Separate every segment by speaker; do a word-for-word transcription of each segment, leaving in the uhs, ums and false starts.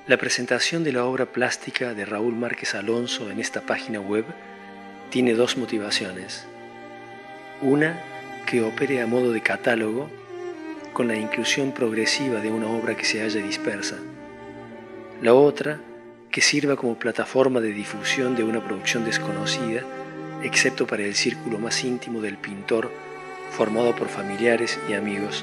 Speaker 1: La presentación de la obra plástica de Raúl Márquez Alonso en esta página web tiene dos motivaciones. Una, que opere a modo de catálogo, con la inclusión progresiva de una obra que se halla dispersa. La otra, que sirva como plataforma de difusión de una producción desconocida, excepto para el círculo más íntimo del pintor, formado por familiares y amigos.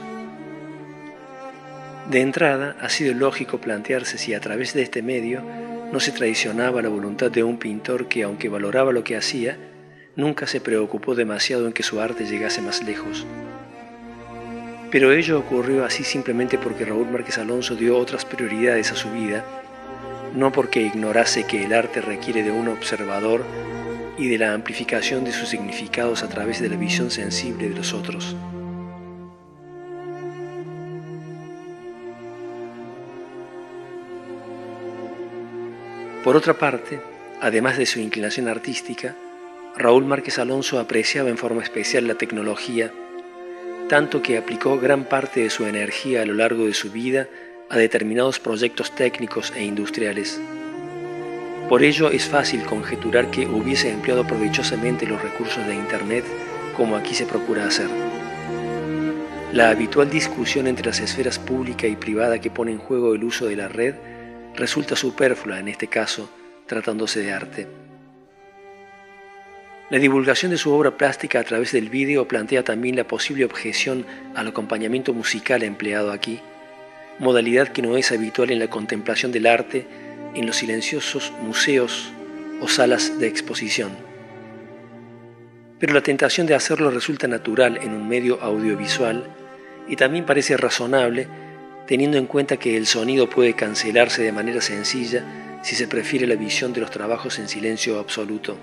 Speaker 1: De entrada, ha sido lógico plantearse si a través de este medio no se traicionaba la voluntad de un pintor que, aunque valoraba lo que hacía, nunca se preocupó demasiado en que su arte llegase más lejos. Pero ello ocurrió así simplemente porque Raúl Márquez Alonso dio otras prioridades a su vida, no porque ignorase que el arte requiere de un observador y de la amplificación de sus significados a través de la visión sensible de los otros. Por otra parte, además de su inclinación artística, Raúl Márquez Alonso apreciaba en forma especial la tecnología, tanto que aplicó gran parte de su energía a lo largo de su vida a determinados proyectos técnicos e industriales. Por ello es fácil conjeturar que hubiese empleado provechosamente los recursos de Internet como aquí se procura hacer. La habitual discusión entre las esferas pública y privada que pone en juego el uso de la red resulta superflua en este caso, tratándose de arte. La divulgación de su obra plástica a través del vídeo plantea también la posible objeción al acompañamiento musical empleado aquí, modalidad que no es habitual en la contemplación del arte en los silenciosos museos o salas de exposición. Pero la tentación de hacerlo resulta natural en un medio audiovisual y también parece razonable teniendo en cuenta que el sonido puede cancelarse de manera sencilla si se prefiere la visión de los trabajos en silencio absoluto.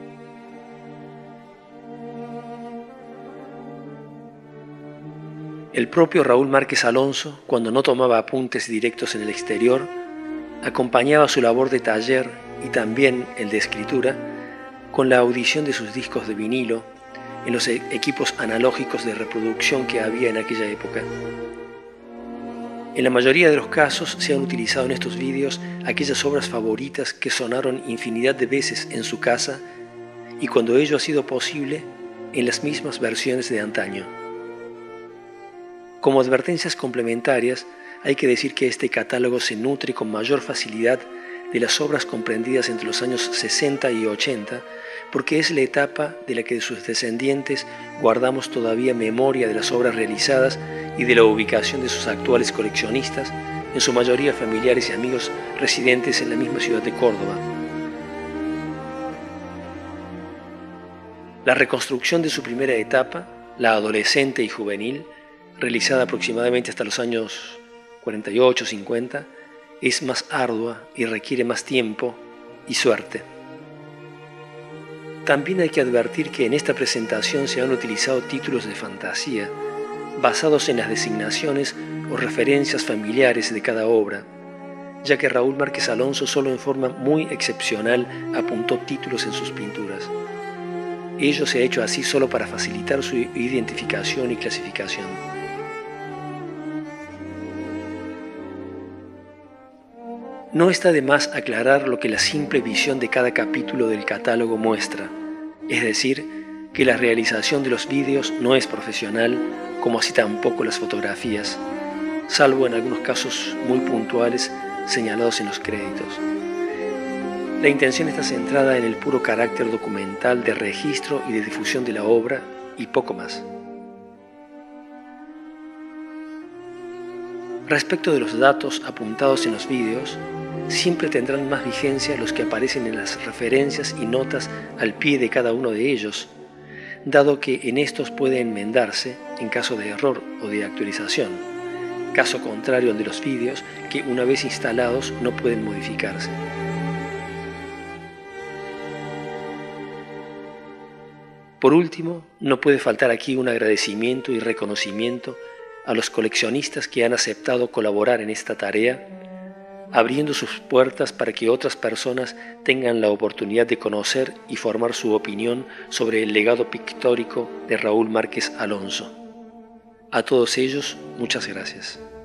Speaker 1: El propio Raúl Márquez Alonso, cuando no tomaba apuntes directos en el exterior, acompañaba su labor de taller y también el de escritura con la audición de sus discos de vinilo en los equipos analógicos de reproducción que había en aquella época. En la mayoría de los casos se han utilizado en estos vídeos aquellas obras favoritas que sonaron infinidad de veces en su casa y cuando ello ha sido posible, en las mismas versiones de antaño. Como advertencias complementarias, hay que decir que este catálogo se nutre con mayor facilidad de las obras comprendidas entre los años sesenta y ochenta, porque es la etapa de la que sus descendientes guardamos todavía memoria de las obras realizadas y de la ubicación de sus actuales coleccionistas, en su mayoría familiares y amigos residentes en la misma ciudad de Córdoba. La reconstrucción de su primera etapa, la adolescente y juvenil, realizada aproximadamente hasta los años cuarenta y ocho cincuenta, es más ardua y requiere más tiempo y suerte. También hay que advertir que en esta presentación se han utilizado títulos de fantasía, basados en las designaciones o referencias familiares de cada obra, ya que Raúl Márquez Alonso solo en forma muy excepcional apuntó títulos en sus pinturas. Ello se ha hecho así solo para facilitar su identificación y clasificación. No está de más aclarar lo que la simple visión de cada capítulo del catálogo muestra, es decir, que la realización de los vídeos no es profesional, como así tampoco las fotografías, salvo en algunos casos muy puntuales señalados en los créditos. La intención está centrada en el puro carácter documental de registro y de difusión de la obra y poco más. Respecto de los datos apuntados en los vídeos, siempre tendrán más vigencia los que aparecen en las referencias y notas al pie de cada uno de ellos, dado que en estos puede enmendarse en caso de error o de actualización, caso contrario al de los vídeos que una vez instalados no pueden modificarse. Por último, no puede faltar aquí un agradecimiento y reconocimiento a los coleccionistas que han aceptado colaborar en esta tarea, abriendo sus puertas para que otras personas tengan la oportunidad de conocer y formar su opinión sobre el legado pictórico de Raúl Márquez Alonso. A todos ellos, muchas gracias.